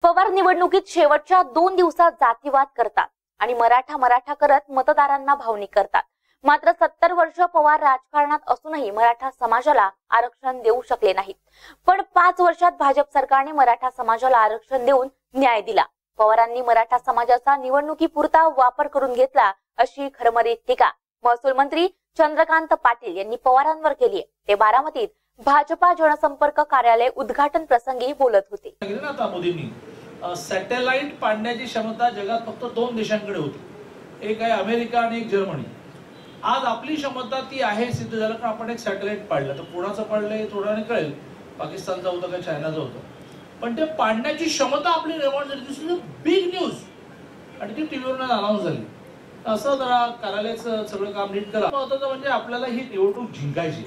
पवार निवडणुकीत शेवटच्या 2 दिवसात जातीवाद करतात आणि मराठा करत मतदारांना भावनिक करतात। मात्र 70 वर्ष पवार राजकारणात असूनही मराठा समाजाला आरक्षण देऊ शकले नाहीत। पण 5 वर्षात भाजप सरकारने मराठा समाजाला आरक्षण देऊन न्याय दिला। पवारांनी मराठा समाजाचा निवडणुकीपुरता वापर करून घेतला अशी खरमरीत टीका महसूल मंत्री चंद्रकांत पाटील यांनी पवारांवर केली आहे। ते बारामतीत भाजपा जनसंपर्क कार्यालय उद्घाटन प्रसंगी बोलत होते। मोदींनी सॅटेलाइट पाडण्याची क्षमता जगात फक्त 2 देशांकडे होती, एक आहे अमेरिका आणि एक जर्मनी। आज आपली क्षमता ती आहे सिद्ध झालं, पण आपण एक सॅटेलाइट पाडलं तर कोणाचं पाडलंय थोड्याने कळेल, पाकिस्तानचं होतं का चायनाचं होतं, पण ते पाडण्याची क्षमता आपली निर्माण झाली। This is a big news आणि ती टीव्हीवरून अनाउन्स झाली। असं जरा कार्यालयाचं सगळं काम नीट करा। महत्त्वाचं म्हणजे आपल्याला ही निवडणूक जिंकायची।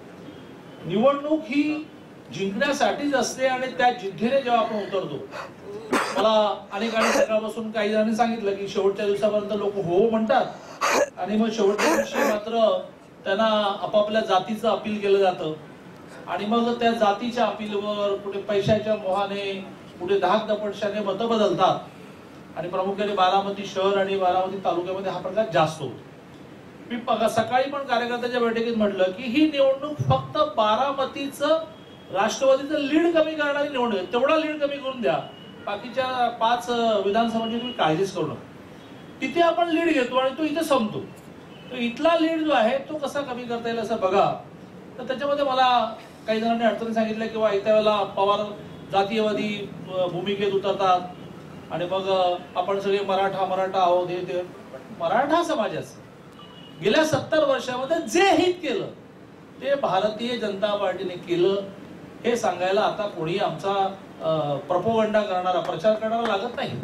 निवडणूक ही जिंकण्यासाठीच असते आणि त्या जिद्दीने जेव्हा आपण उतरतो, मला अनेकांनी सकाळपासून काही जणांनी सांगितलं की शेवटच्या दिवसापर्यंत लोक हो म्हणतात आणि मग शेवटच्या दिवशी मात्र त्यांना आपापल्या जातीचं अपील केलं जातं आणि मग त्या जातीच्या अपीलवर कुठे पैशाच्या मोहाने, कुठे धाकदपटशाने मतं बदलतात आणि प्रामुख्याने बारामती शहर आणि बारामती तालुक्यामध्ये हा प्रकार जास्त होतो। मी सकाळी पण कार्यकर्त्याच्या बैठकीत म्हटलं की ही निवडणूक फक्त बारामतीचं राष्ट्रवादीचं लीड कमी करणारी निवडणूक आहे। तेवढा लीड कमी करून द्या, बाकीच्या 5 विधानसभांची तुम्ही काळजीच करू नका। तिथे आपण लीड घेतो आणि तो इथे संपतो, तो इथला लीड जो आहे तो कसा कमी करता येईल असं बघा। तर त्याच्यामध्ये मला काही जणांनी अडचणी सांगितल्या किंवा येत्या वेळेला पवार जातीयवादी भूमिकेत उतरतात आणि मग आपण सगळे मराठा आहोत। हे मराठा समाजाचं गेल्या 70 वर्षामध्ये जे हित केलं ते भारतीय जनता पार्टीने केलं हे सांगायला आता कोणी आमचा प्रोपोगंडा करणारा, प्रचार करणारा लागत नाही।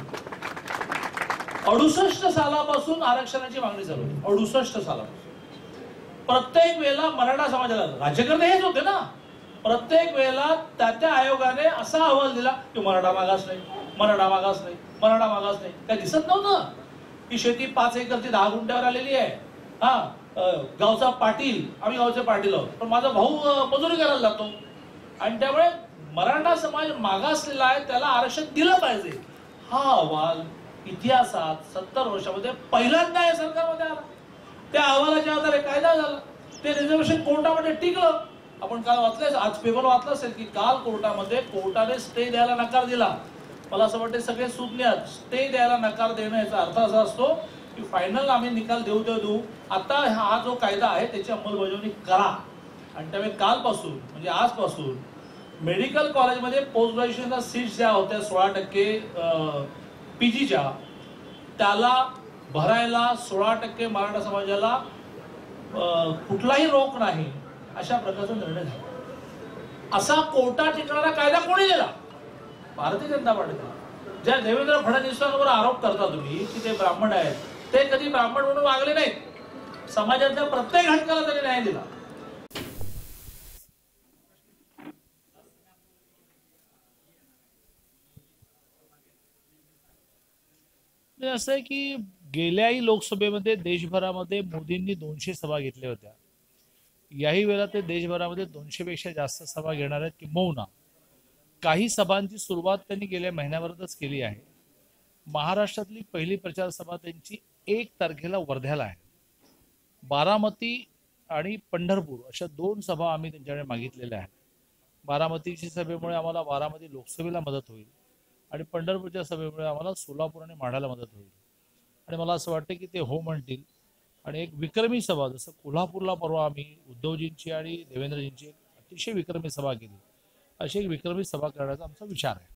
68 सालापासून आरक्षणाची मागणी चालू होती। 68 सालापासून प्रत्येक वेळेला मराठा समाजाला, राज्यकर्ते हेच होते ना, प्रत्येक वेळेला त्या आयोगाने असा अहवाल दिला की मराठा मागास नाही, मराठा मागास नाही, मराठा मागास नाही। काय दिसत नव्हतं की शेती 5 एकरची 10 गुंठ्यावर आलेली आहे। गावचा पाटील, आम्ही गावचे पाटील आहोत, पण माझा भाऊ मजुरी करायला जातो आणि त्यामुळे मराठा समाज मागासलेला आहे, त्याला आरक्षण दिलं पाहिजे। हा अहवाल इतिहासात 70 वर्षामध्ये पहिल्यांदा या सरकारमध्ये आला। त्या अहवालाच्या आधारे कायदा झाला, ते रिझर्वेशन कोर्टामध्ये टिकलं। आपण काल वाचलं, आज पेपर वाचलं असेल की काल कोर्टाने स्टे द्यायला नकार दिला। मला असं वाटतं सगळे सुज्ञ स्टे द्यायला नकार देणं याचा अर्थ असा असतो की फायनल आम्ही निकाल देऊ। आता हा जो कायदा आहे त्याची अंमलबजावणी करा आणि त्यामुळे कालपासून म्हणजे आजपासून मेडिकल कॉलेजमध्ये पोस्ट ग्रॅज्युएशनच्या सीट्स ज्या होत्या 16% पीजीच्या, त्याला भरायला 16% मराठा समाजाला कुठलाही रोक नाही अशा प्रकारचा निर्णय झाला। असा कोर्टात टिकणारा कायदा कोणी दिला? भारतीय जनता पार्टीने। ज्या देवेंद्र फडणवीसांवर आरोप करता तुम्ही की ते ब्राह्मण आहेत, ते कधी ब्राह्मण म्हणून वागले नाहीत। समाजातल्या प्रत्येक घटकाला त्यांनी न्याय दिला। असं आहे की गेल्याही लोकसभेमध्ये देशभरामध्ये मोदींनी 200 सभा घेतल्या होत्या। याही वेळेला ते देशभरामध्ये 200 पेक्षा जास्त सभा घेणार आहेत किंबहुना काही सभांची सुरुवात त्यांनी गेल्या महिन्याभरातच केली आहे। महाराष्ट्रातली पहिली प्रचार सभा त्यांची 1 तारखेला वर्ध्याला आहे। बारामती आणि पंढरपूर अशा 2 सभा आम्ही त्यांच्याकडे मागितलेल्या आहेत। बारामतीच्या सभेमुळे आम्हाला बारामती लोकसभेला मदत होईल आणि पंढरपूरच्या सभेमुळे आम्हाला सोलापूर आणि माढ्याला मदत होईल आणि मला असं वाटतं की ते हो म्हणतील आणि एक विक्रमी सभा, जसं कोल्हापूरला परवा आम्ही उद्धवजींची आणि देवेंद्रजींची एक अतिशय विक्रमी सभा केली, अशी एक विक्रमी सभा करण्याचा आमचा विचार आहे।